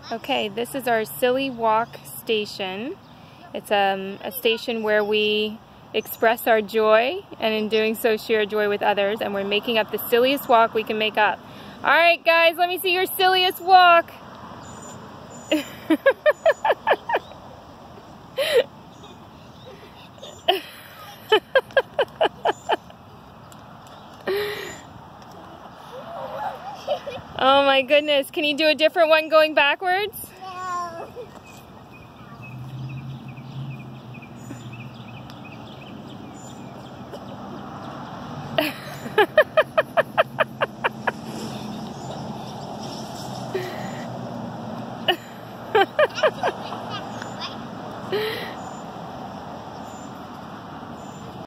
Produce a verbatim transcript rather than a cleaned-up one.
Okay, this is our Silly Walk station. It's um, a station where we express our joy, and in doing so share joy with others, and we're making up the silliest walk we can make up. Alright guys, let me see your silliest walk! Oh my goodness, can you do a different one going backwards? No.